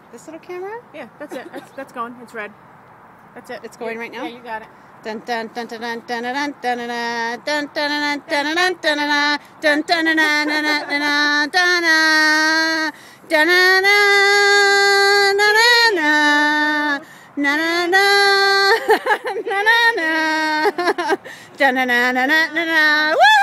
This little camera? Yeah, that's it. That's going. It's red. That's it. It's going right now? Yeah, you got it. Dun dun dun dun dun dun dun dun dun dun dun dun dun dun dun dun dun dun dun dun. Woo!